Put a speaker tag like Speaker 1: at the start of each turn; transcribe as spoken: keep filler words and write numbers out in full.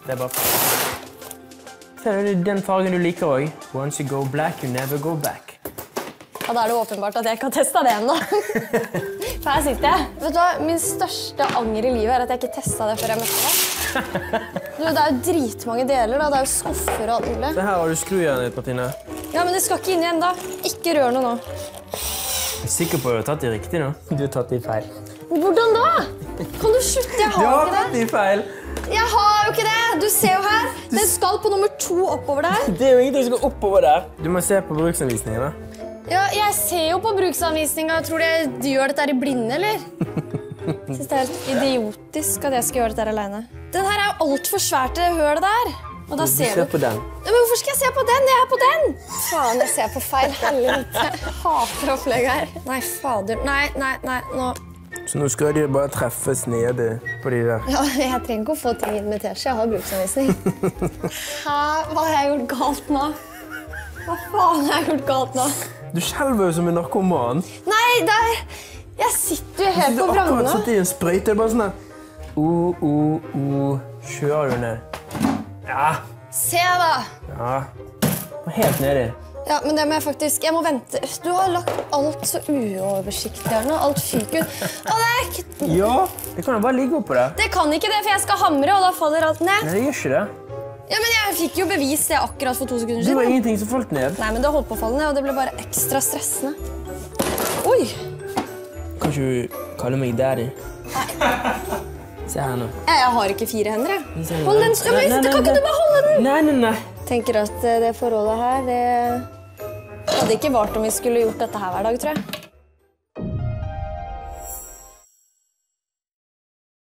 Speaker 1: Det er bare feil. Ser du den fargen du liker også? Once you go black, you never go back.
Speaker 2: Ja, da er det åpenbart at jeg ikke har testet det ennå. For her sitter jeg. Vet du hva? Min største anger i livet er at jeg ikke testet det før jeg møtte deg. Du, det er jo dritmange deler, da. Det er jo skuffer og alt mulig.
Speaker 1: Se her har du skrujernet ditt, Martine.
Speaker 2: Ja, men det skal ikke inn igjen da. Ikke rør noe nå.
Speaker 1: Jeg er sikker på at du har tatt de riktig nå. Du har tatt de feil.
Speaker 2: Hvordan da? Kan du slutte? Jeg har
Speaker 1: du har
Speaker 2: ikke
Speaker 1: tatt
Speaker 2: det.
Speaker 1: de feil.
Speaker 2: Jeg har jo ikke det. Du ser jo her. Den skal på nummer to oppover der.
Speaker 1: Det er jo ingenting som går oppover der. Du må se på bruksanvisningen da.
Speaker 2: Ja, jeg ser jo på bruksanvisningen. Tror du de gjør dette i blinde, eller? Jeg synes det er helt idiotisk at jeg skal gjøre dette alene. Den her er jo alt for svært til det hølet der. Og da ser
Speaker 1: du.
Speaker 2: du.
Speaker 1: på den.
Speaker 2: Ja, men hvorfor skal jeg se på den? Jeg er på den! Faen, jeg ser på feil. Helvete. Jeg hater opplegget her. Nei, fader. Nei, nei, nei, nå.
Speaker 1: Så nå skal de bare treffes nede på de der.
Speaker 2: Ja, jeg trenger ikke å få ting inn med teskje. Jeg har bruksanvisning. Hæ? Hva har jeg gjort galt nå? Hva faen har jeg gjort galt nå?
Speaker 1: Du skjelver jo som en narkoman.
Speaker 2: Nei, der... Jeg sitter jo helt på
Speaker 1: vrangene. Du har akkurat satt i en sprøyte. Det er bare sånn her. O, o, o. Kjører du ned. Ja.
Speaker 2: Se da.
Speaker 1: Ja. Helt nedi.
Speaker 2: Ja, men det må jeg faktisk... Jeg må vente. Du har lagt alt så uoversiktlig her nå. Alt fyker ut. Å, det er ikke...
Speaker 1: Ja, det kan jo bare ligge oppå der.
Speaker 2: Det kan ikke det, for jeg skal hamre, og da faller alt ned.
Speaker 1: Nei, det gjør ikke det.
Speaker 2: Ja, men jeg fikk jo bevis det akkurat for to sekunder siden.
Speaker 1: Det var ingenting som falt ned.
Speaker 2: Nei, men det holdt på å falle ned, og det ble bare ekstra stressende. Oi!
Speaker 1: Kan ikke du kalle meg daddy?
Speaker 2: Nei.
Speaker 1: Se her nå.
Speaker 2: Jeg har ikke fire hender, jeg. Hold den. Ja, men, kan ikke du bare holde den?
Speaker 1: Nei, nei, nei.
Speaker 2: Tenker at det forholdet her, det hadde ikke vart om vi skulle gjort dette her hver dag, tror jeg.